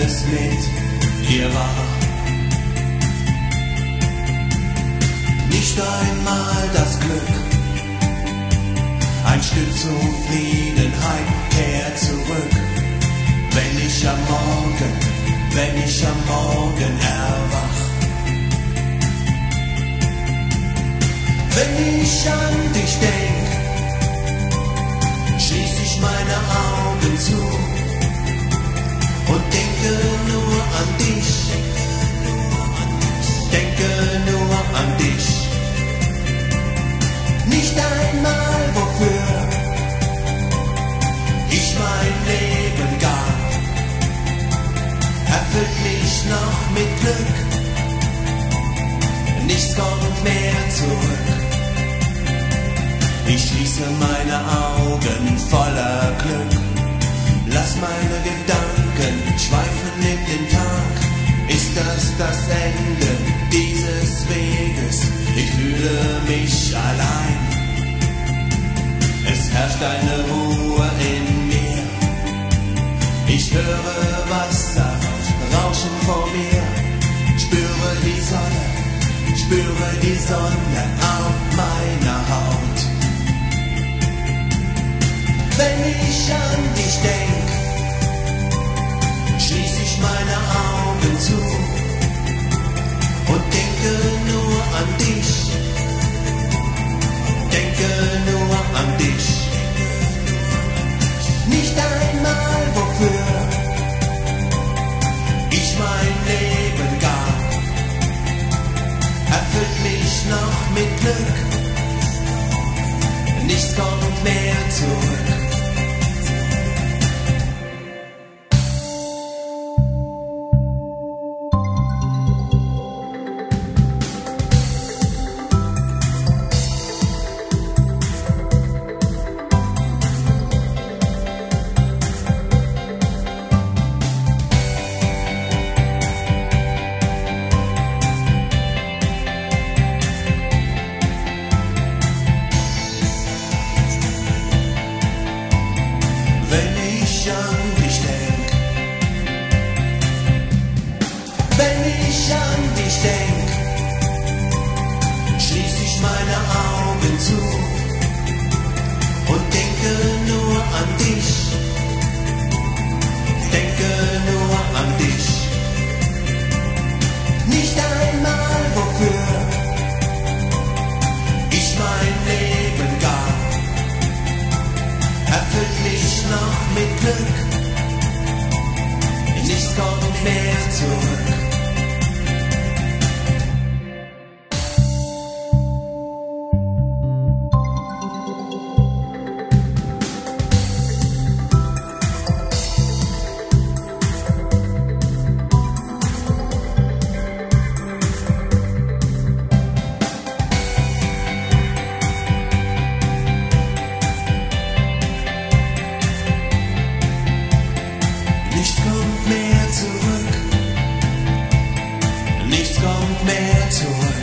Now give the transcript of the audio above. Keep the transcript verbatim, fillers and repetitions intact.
es mit dir war. Nicht einmal das Glück, ein Stück Zufriedenheit kehrt zurück. Wenn ich am Morgen, wenn ich am Morgen erwach. Wenn ich an dich denk, schließ ich meine Augen zu und denke nur an dich, denke nur an dich. Nicht einmal wofür ich mein Leben gab, erfüllt mich noch mit Glück, nichts kommt mehr zurück. Ich schließe meine Augen voller Glück, lass meine Gedanken schweifen in den Tag. Ist das das Ende dieses Weges? Ich fühle mich allein. Es herrscht eine Ruhe in mir. Ich höre Wasser rauschen vor mir. Spüre die Sonne, spüre die Sonne auf meiner Haut. Wenn ich an dich denk, schließ ich meine Augen zu und denke nur an dich, denke nur an dich. Nicht einmal wofür ich mein Leben gab, erfüllt mich noch mit Glück, nichts kommt mehr zurück. Wenn ich an dich denk, wenn ich an dich denk, schließ ich meine Augen zu und denke nur an dich, denke nur an dich. Nicht einmal wofür ich mein Leben gab, erfüllt mich noch mit Glück, nichts kommt mehr zurück. Nichts kommt mehr zurück, nichts kommt mehr zurück.